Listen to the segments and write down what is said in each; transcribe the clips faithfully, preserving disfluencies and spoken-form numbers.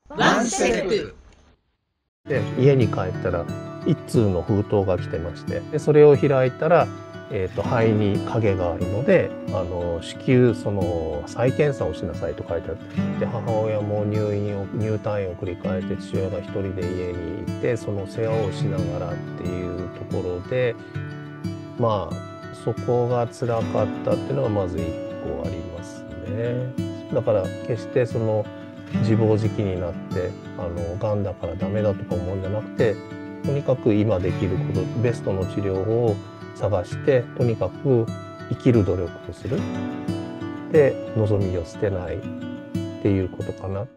ワンステップで家に帰ったら一通の封筒が来てまして、でそれを開いたら、えーと肺に影があるので、あの至急その再検査をしなさいと書いてあって、で母親も入院を入退院を繰り返して父親が一人で家にいてその世話をしながらっていうところで、まあそこが辛かったっていうのがまず一個ありますね。だから決してその自暴自棄になってあのがんだからダメだとか思うんじゃなくて、とにかく今できることベストの治療を探してとにかく生きる努力をするで望みを捨てないっていうことかなって。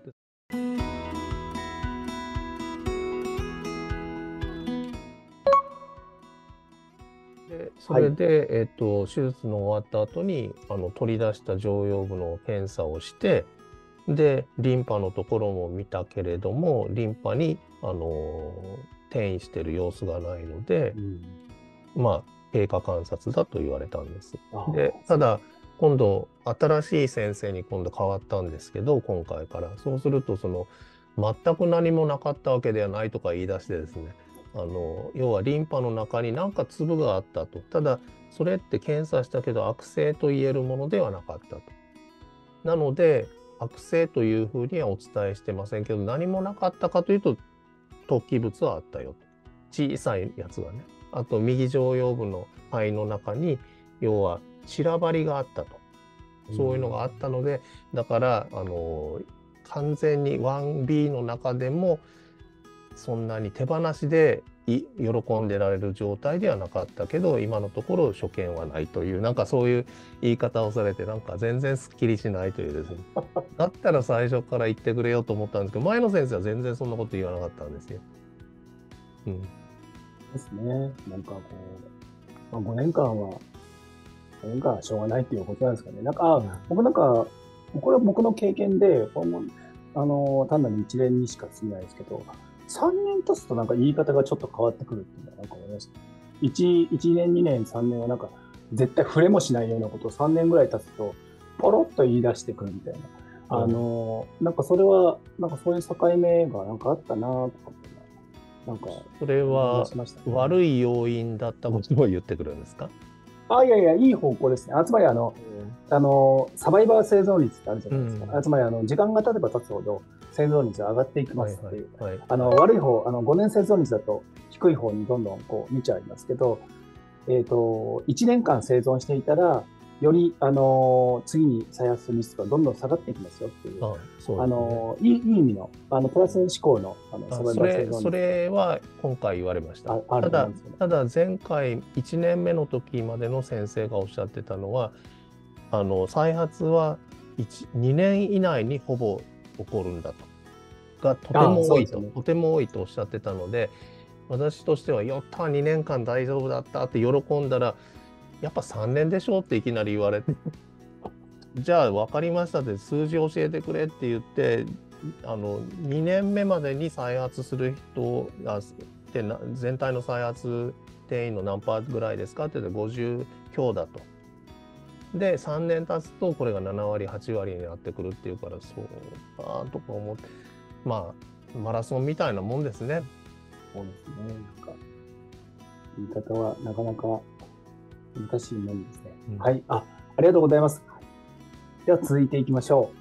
でそれで、はい、えーと、手術の終わった後にあの取り出した上葉部の検査をしてでリンパのところも見たけれどもリンパにあの転移している様子がないので、うん、まあ経過観察だと言われたんです。でただ今度新しい先生に今度変わったんですけど今回からそうするとその全く何もなかったわけではないとか言い出してですね、あの要はリンパの中に何か粒があったと。ただそれって検査したけど悪性と言えるものではなかったと。なので悪性というふうにはお伝えしてませんけど何もなかったかというと突起物はあったよと。小さいやつはね。あと右上葉部の肺の中に要は散らばりがあったと。そういうのがあったので、うん、だからあの完全に ワンビー の中でもそんなに手放しで喜んでられる状態ではなかったけど今のところ所見はないというなんかそういう言い方をされてなんか全然すっきりしないというですねだったら最初から言ってくれよと思ったんですけど前の先生は全然そんなこと言わなかったんですよ。 うん、ですね。なんかこう、まあ、ごねんかんはごねんかんはしょうがないっていうことなんですかね。なんか、うん、僕なんかこれは僕の経験でこれもあの単なる一連にしか過ぎないですけど。さんねん経つとなんか言い方がちょっと変わってくるっていうのはなんか思いました。いち、いちねん、にねん、さんねんはなんか絶対触れもしないようなことをさんねんぐらい経つとポロッと言い出してくるみたいな。うん、あの、なんかそれは、なんかそういう境目がなんかあったなとかなんかそれは悪い要因だったことを言ってくるんですか？ あ、いやいや、いい方向ですね。あつまりあの、うん、あの、サバイバー生存率ってあるじゃないですか。うん、つまりあの、時間が経てば経つほど、生存率が上がっていきますっていう。あの、悪い方、あの、ごねん生存率だと低い方にどんどんこう見ちゃいますけど、えっと、いちねんかん生存していたら、より、あの、次に再発するリスクがどんどん下がっていきますよっていう、あ, そう、ね、あの、いい、いい意味の、あの、プラス思考の、あの、 サバイバー生存率。それは今回言われました。ただ、ただ前回いちねんめの時までの先生がおっしゃってたのは、あの、再発はにねん以内にほぼ起こるんだと。がとても多いと、ね、とても多いとおっしゃってたので、私としては、やったーにねんかん大丈夫だったって喜んだら、やっぱさんねんでしょっていきなり言われて、じゃあ分かりましたって数字教えてくれって言って、あのにねんめまでに再発する人がって全体の再発定員の何パーぐらいですかって言ってごじゅう強だと。でさんねん経つとこれがななわりはちわりになってくるっていうから、そうかとか思って。まあマラソンみたいなもんですね。 そうですね。なんか言い方はなかなか難しいもんですね。うん、はい、あ、ありがとうございます。では続いていきましょ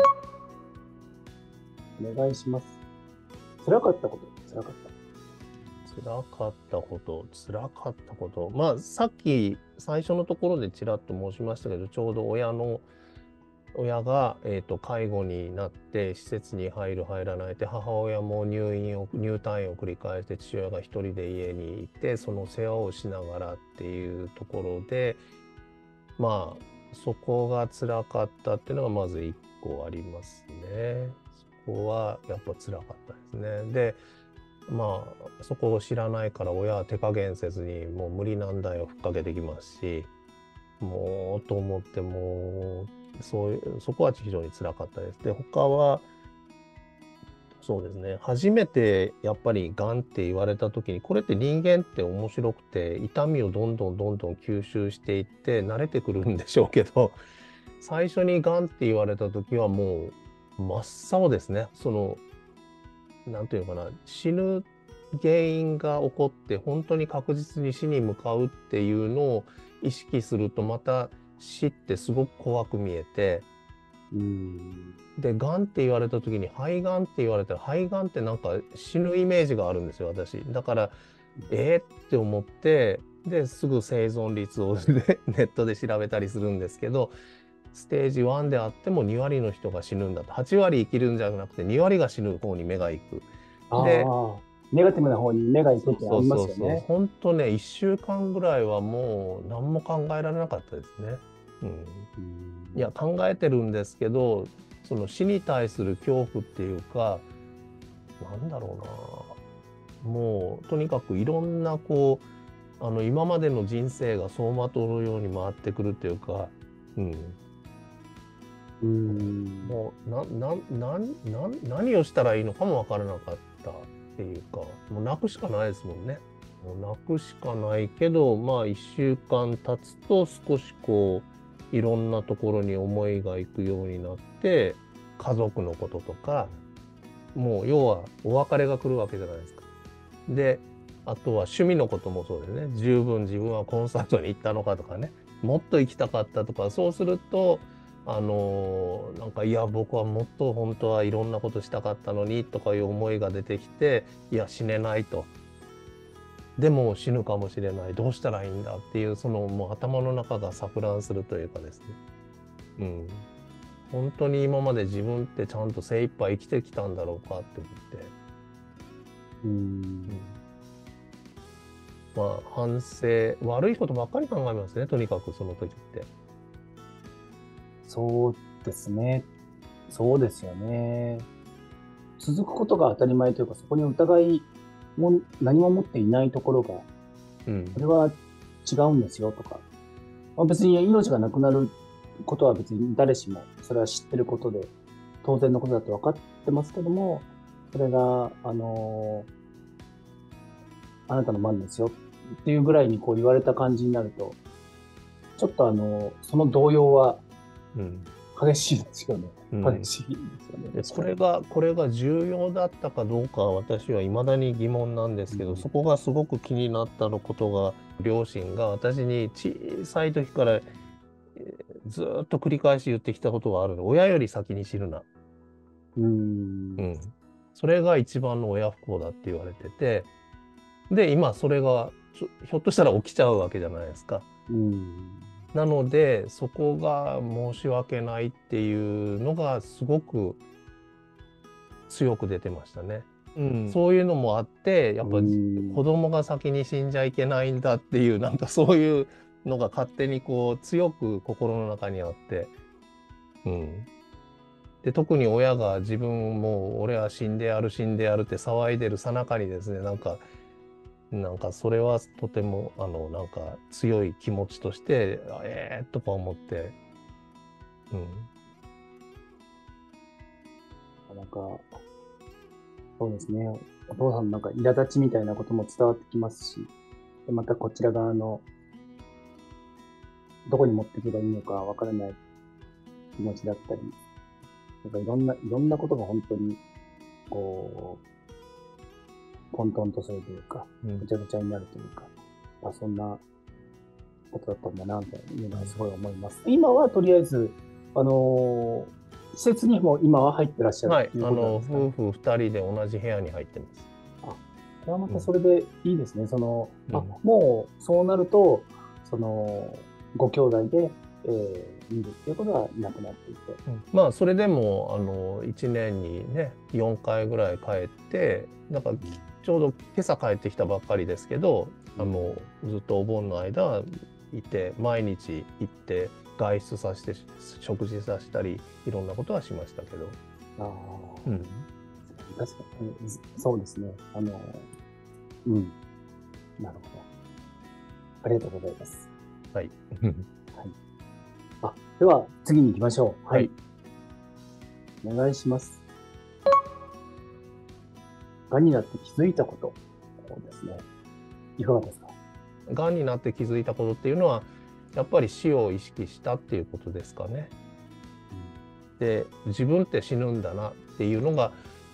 う。お願いします。辛かったこと、辛かった。 辛かったこと、辛かったこと。まあさっき最初のところでちらっと申しましたけど、ちょうど親の親が、えーと、介護になって施設に入る入らないで母親も入院を入退院を繰り返して父親が一人で家にいてその世話をしながらっていうところでまあそこが辛かったっていうのがまず一個ありますね。そこはやっぱ辛かったですね。でまあそこを知らないから親は手加減せずにもう無理難題をふっかけてきますしもうと思ってもうそういうそこは非常に辛かったです。で他はそうですね初めてやっぱりがんって言われた時にこれって人間って面白くて痛みをどんどんどんどん吸収していって慣れてくるんでしょうけど最初にがんって言われた時はもう真っ青ですね。そのなんていうのかな、死ぬ原因が起こって本当に確実に死に向かうっていうのを意識すると、また死ってすごく怖く見えて、 うん。 で、がんって言われた時に肺がんって言われたら、肺がんってなんか死ぬイメージがあるんですよ、私。だからえー、って思って、ですぐ生存率をねネットで調べたりするんですけど、ステージワンであってもに割の人が死ぬんだと。はち割生きるんじゃなくてに割が死ぬ方に目が行く。で、 ああ、ネガティブな方に目が行くってあそうりまそうそう、 すよね。 本当ね、いっしゅうかんぐらいはもう何も考えられなかったですね。うん、 うんいや、考えてるんですけど、その死に対する恐怖っていうか、なんだろうな、もうとにかくいろんなこう、あの今までの人生が走馬灯のように回ってくるっていうか、うん、 うんもうなななな何をしたらいいのかも分からなかったっていうか、もう泣くしかないですもんね。もう泣くしかないけど、まあいっしゅうかん経つと少しこういろんなところに思いがいくようになって、家族のこととか、もう要はお別れが来るわけじゃないですか。で、あとは趣味のこともそうですね。十分自分はコンサートに行ったのかとかね、もっと行きたかったとか、そうすると、あのーなんか、いや、僕はもっと本当はいろんなことしたかったのにとかいう思いが出てきて、いや、死ねないと。でも死ぬかもしれない。どうしたらいいんだっていう、そのもう頭の中が錯乱するというかですね。うん。本当に今まで自分ってちゃんと精一杯生きてきたんだろうかって思って。 うんうんまあ、反省、悪いことばっかり考えますね、とにかくその時って。 そうですね。そうですよね。続くことが当たり前というか、そこに疑いも何も持っていないところが、 うんこれは違うんですよとか、まあ、別に命がなくなることは別に誰しもそれは知ってることで当然のことだと分かってますけども、それが、あのあなたの番ですよっていうぐらいにこう言われた感じになると、ちょっとあの、その動揺はうん激しいですよね。 うん激しいですよね。 でこれが、これが重要だったかどうかは私は未だに疑問なんですけど、 うんそこがすごく気になったのことが、両親が私に小さい時からえーずーっと繰り返し言ってきたことがあるの。親より先に死ぬな。 うーん。 うん。それが一番の親不幸だって言われてて、で、今それがちょひょっとしたら起きちゃうわけじゃないですか。 うん。 なので、そこが申し訳ないっていうのがすごく強く出てましたね。うん、そういうのもあって、やっぱうん子供が先に死んじゃいけないんだっていう、なんかそういうのが勝手にこう強く心の中にあって、うん。で、特に親が自分もう俺は死んでやる死んでやるって騒いでるさなかにですね、なんか、なんかそれはとてもあのなんか強い気持ちとしてええー、とか思って、うん、 なんか、そうですね。お父さんのなんか苛立ちみたいなことも伝わってきますし、でまたこちら側のどこに持っていけばいいのかわからない気持ちだったり、なんかいろんな、いろんなことが本当に、こう、混沌とするというか、 うんぐちゃぐちゃになるというか、まあ、そんなことだったんだな、というのはすごい思います。今はとりあえず、あのー施設にも今は入ってらっしゃはい、 るっていうあのことなんですか？ 夫婦ふたりで同じ部屋に入ってます。 あ、これはまたそれでいいですね。その、 うんあ、もうそうなると、その、ご兄弟で、えー、見るっていうことはなくなっていて。 うんまあそれでもあのいちねんにねよんかいぐらい帰って、なんかちょうど今朝帰ってきたばっかりですけど、あのずっとお盆の間いて、毎日行って外出させて食事させたりいろんなことはしましたけど、 ああ、 うん確かに、そうですね。あの、うん。なるほど。ありがとうございます。 はいはい。あ、では、次に行きましょう。はい。 はいお願いします。がんになって気づいたこと。そうですね。いかがですか？ がんになって気づいたことっていうのはやっぱり死を意識したっていうことですかね。で、自分って死ぬんだなっていうのが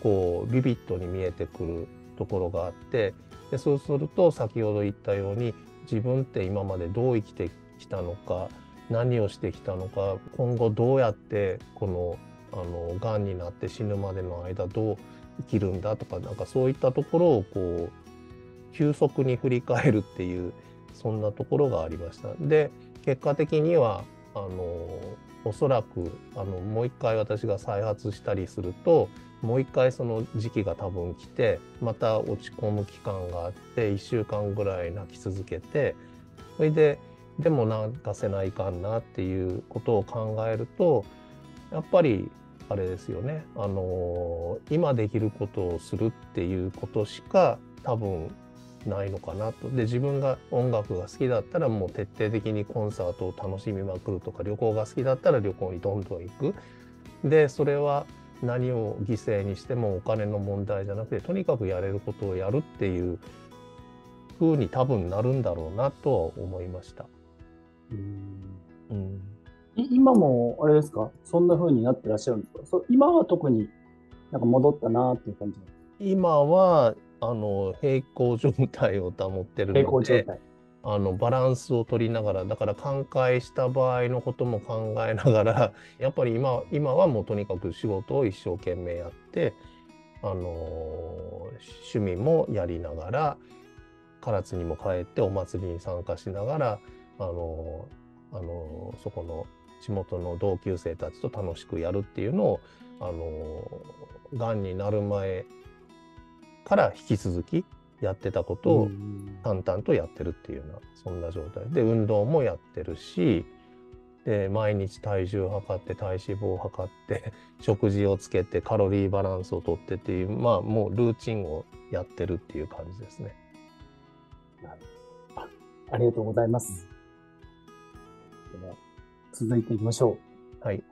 こうビビッドに見えてくるところがあって、でそうすると先ほど言ったように、自分って今までどう生きてきたのか、何をしてきたのか、今後どうやってこのあのがんになって死ぬまでの間どう生きるんだとか、なんかそういったところをこう急速に振り返るっていう、そんなところがありました。で結果的にはあのおそらくあのもう一回私が再発したりすると、もう一回その時期が多分来て、また落ち込む期間があっていっしゅうかんぐらい泣き続けて、それででも泣かせないかんなっていうことを考えると、やっぱりあれですよね、あの今できることをするっていうことしか多分ないのかなと。で自分が音楽が好きだったらもう徹底的にコンサートを楽しみまくるとか、旅行が好きだったら旅行にどんどん行く。でそれは何を犠牲にしてもお金の問題じゃなくて、とにかくやれることをやるっていう風に多分なるんだろうなとは思いました。 うんうん、 い今もあれですか、そんな風になってらっしゃるんですか？そう今は特になんか戻ったなっていう感じなんですか？ 今はあの平行状態を保ってる平ので、 行状態。 あのバランスを取りながら、だから寛解した場合のことも考えながら、やっぱり今、今はもうとにかく仕事を一生懸命やって、あの趣味もやりながら、唐津にも帰ってお祭りに参加しながら、あのあのそこの地元の同級生たちと楽しくやるっていうのを、あのがんになる前から引き続きやってたことを淡々とやってるっていうような、そんな状態で、運動もやってるし、で毎日体重を測って体脂肪を測って食事をつけてカロリーバランスをとってっていう、まあもうルーチンをやってるっていう感じですね。 あ、ありがとうございます。では続いていきましょう。はい。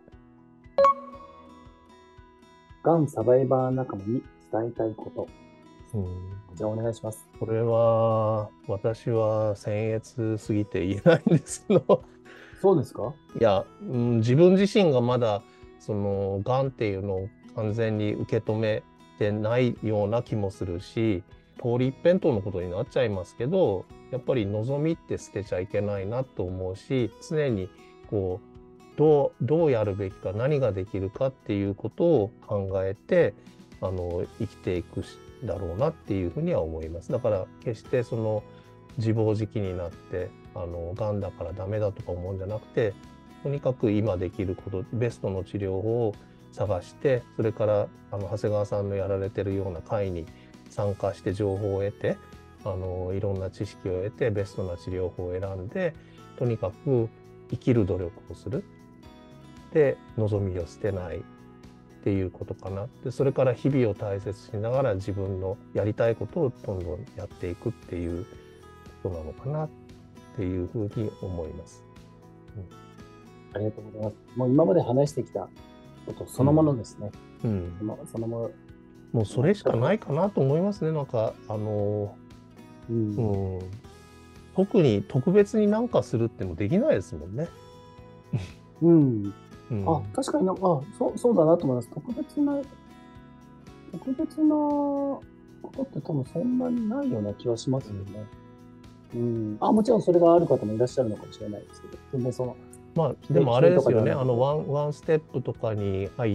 がんサバイバー仲間に伝えたいこと。うん、こちらお願いします。 これは私は僭越すぎて言えないんですけどそうですか？ いや、うん、自分自身がまだそのがんっていうのを完全に受け止めてないような気もするし、通り一辺倒のことになっちゃいますけど、やっぱり望みって捨てちゃいけないなと思うし、常にこうどう、どうやるべきか、何ができるかっていうことを考えてあの生きていくだろうなっていうふうには思います。だから決してその自暴自棄になってあのがんだからダメだとか思うんじゃなくて、とにかく今できること、ベストの治療法を探して、それからあの長谷川さんのやられてるような会に参加して情報を得て、あのいろんな知識を得てベストな治療法を選んで、とにかく生きる努力をする。で望みを捨てないっていうことかな。でそれから日々を大切しながら自分のやりたいことをどんどんやっていくっていうことなのかなっていうふうに思います。 うん、ありがとうございます。もう今まで話してきたことそのものですね。 うん。うん、 その、そのもの。 もうそれしかないかなと思いますね。なんかあの、うん、うん、特に特別に何かするってもできないですもんね。 うん。うん、あ、確かになんか、あ、そう、そうだなと思います。特別な、特別なことって多分そんなにないような気はしますよね。うん。あ、もちろんそれがある方もいらっしゃるのかもしれないですけど、全然その、 まあ、でもあれですよね、あのワン、ワンステップとかに入って、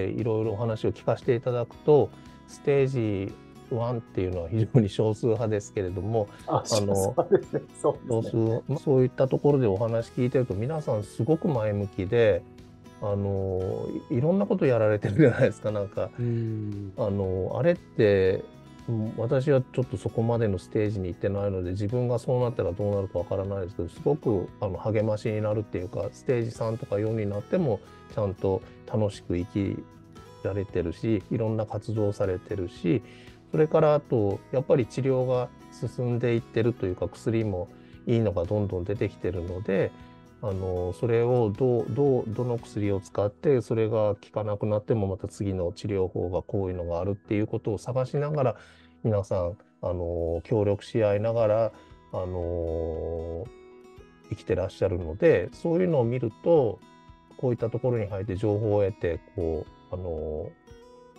いろいろお話を聞かせていただくと、ステージワンっていうのは非常に少数派ですけれども、 あの少数、 そういったところでお話聞いてると、皆さんすごく前向きで、あのいろんなことやられてるじゃないですか。なんか、うんあのあれって私はちょっとそこまでのステージに行ってないので、自分がそうなったらどうなるかわからないですけど、すごくあの励ましになるっていうか、ステージさんとかよんになってもちゃんと楽しく生きられてるし、いろんな活動されてるし、それからあとやっぱり治療が進んでいってるというか、薬もいいのがどんどん出てきてるので、あのそれをどうどうどの薬を使ってそれが効かなくなってもまた次の治療法がこういうのがあるっていうことを探しながら、皆さんあの協力し合いながらあの生きてらっしゃるので、そういうのを見るとこういったところに入って情報を得てこうあの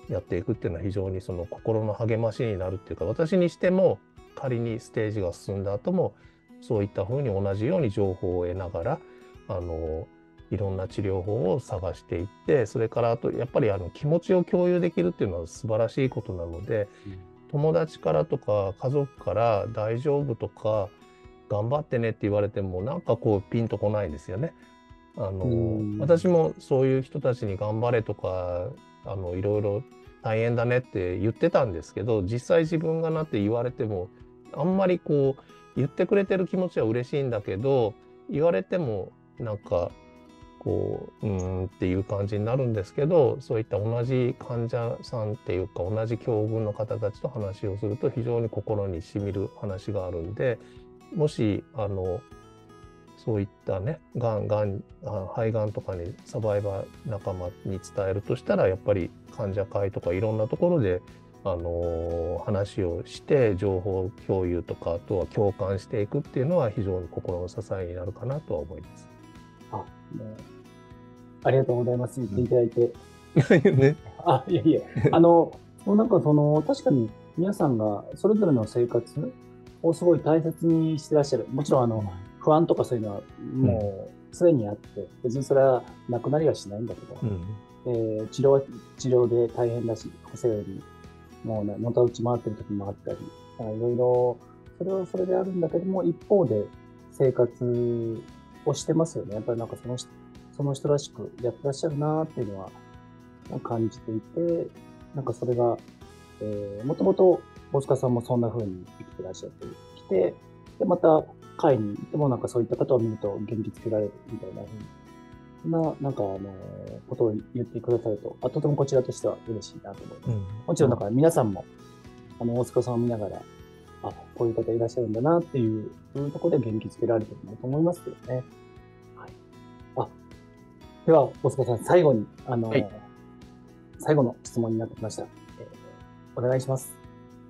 やっていくっていうのは非常にその心の励ましになるっていうか、私にしても仮にステージが進んだ後もそういったふうに同じように情報を得ながらあのいろんな治療法を探していって、それからあとやっぱりあの気持ちを共有できるっていうのは素晴らしいことなので、うん、友達からとか家族から大丈夫とか頑張ってねって言われてもなんかこうピンとこないんですよね。あの私もそういう人たちに頑張れとかあのいろいろ大変だねって言ってたんですけど、実際自分がなって言われてもあんまりこう言ってくれてる気持ちは嬉しいんだけど、言われてもなんかこううーんっていう感じになるんですけど、そういった同じ患者さんっていうか同じ境遇の方たちと話をすると非常に心にしみる話があるんで、もしあのそういったね、がん、がん、肺がんとかにサバイバー仲間に伝えるとしたら、やっぱり患者会とかいろんなところで、あのー、話をして、情報共有とか、あとは共感していくっていうのは非常に心の支えになるかなとは思います。 あ、ね、ありがとうございます。言っていただいて。ね、あ、いやいや、あの、なんかその、確かに皆さんがそれぞれの生活をすごい大切にしてらっしゃる。もちろんあの、不安とかそういうのはもう常にあって、うん、別にそれはなくなりはしないんだけど、うん、えー、治療は治療で大変だし、個性にもうね、のたうち回ってる時もあったり、いろいろそれはそれであるんだけども、一方で生活をしてますよね。やっぱりなんかそのその人らしくやってらっしゃるなっていうのは感じていて、なんかそれが、えー、もともと大塚さんもそんな風に生きてらっしゃってきて、でまた会に行ってもなんかそういった方を見ると元気つけられるみたいなそんななんかあのことを言ってくださると、あとてもこちらとしては嬉しいなと思います。うん、もちろんだから皆さんもあの大塚さんを見ながら、あ、こういう方いらっしゃるんだなっていうそういうところで元気つけられてると思いますけどね。はい。あ、では大塚さん最後にあの、はい、最後の質問になってきました。えー、お願いします。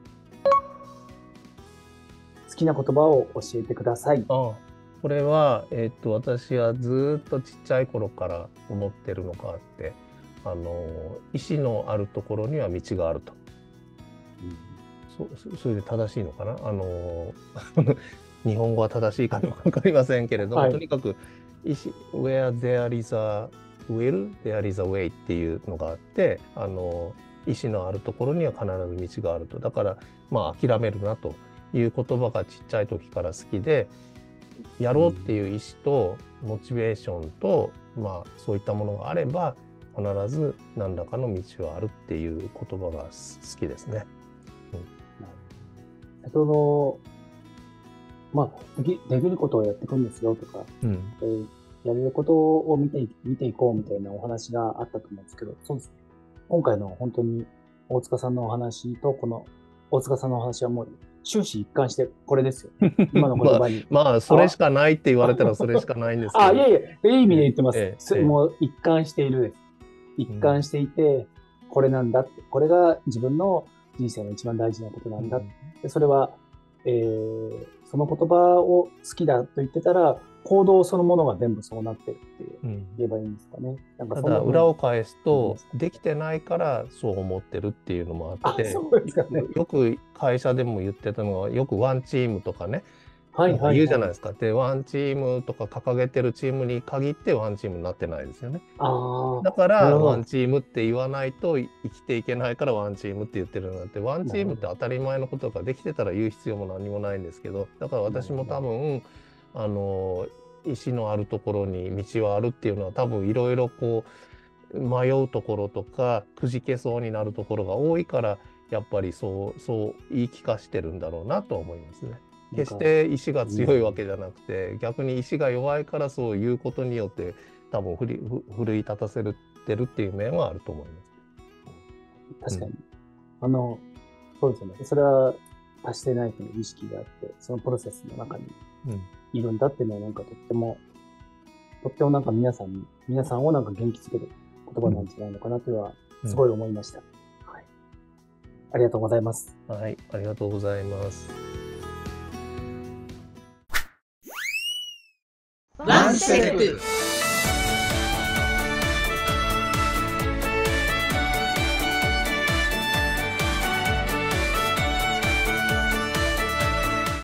好きな言葉を教えてください。 ああ、これは、えー、っと私はずっとちっちゃい頃から思ってるのがあって、あの石のあるところには道があると。うん、そ, それで正しいのかな。あの日本語は正しいかどうか分かりませんけれども、はい、とにかく石 Where there is a will, there is a way っていうのがあって、あの石のあるところには必ず道があると。だからまあ諦めるなという言葉がちっちゃい時から好きで、やろうっていう意思とモチベーションと、まあそういったものがあれば必ず何らかの道はあるっていう言葉が好きですね。 うん、先ほど、まあでき、できることをやっていくんですよとか、うん、えー、やれることを見て、見ていこうみたいなお話があったと思うんですけど、そうですね。今回の本当に大塚さんのお話とこの大塚さんのお話はもう終始一貫してこれですよ。今の言葉に。 まあ、まあ、それしかないって言われたらそれしかないんですけど。 あ、いやいや、いい意味で言ってます。ええええ、もう一貫しているです。一貫していて、うん、これなんだって。これが自分の人生の一番大事なことなんだ。うん、でそれは、えー、その言葉を好きだと言ってたら、行動そのものが全部そうなってるって言えばいいんですかね。うん、なんかそただ裏を返すと、できてないからそう思ってるっていうのもあって、 そうですかね、 よく会社でも言ってたのは、よくワンチームとかね、はいはいはい、言うじゃないですか。で、ワンチームとか掲げてるチームに限ってワンチームになってないですよね。あだからワンチームって言わないと生きていけないからワンチームって言ってるんだって、ワンチームって当たり前のことができてたら言う必要も何もないんですけど、だから私も多分あの石のあるところに道はあるっていうのは多分いろいろこう迷うところとかくじけそうになるところが多いから、やっぱりそうそう言い聞かしてるんだろうなと思いますね。決して意志が強いわけじゃなくて、逆に意志が弱いからそういうことによって多分奮い奮い立たせてるっていう面はあると思います。確かに、うん、あのそうですよね。それは達してないという意識があって、そのプロセスの中にいるんだっていうのはなんかとっても、とってもなんか皆さんに皆さんをなんか元気づける言葉なんじゃないのかなというのはすごい思いました。うんうん、はい、ありがとうございます。 はい、ありがとうございます。 ワンステップ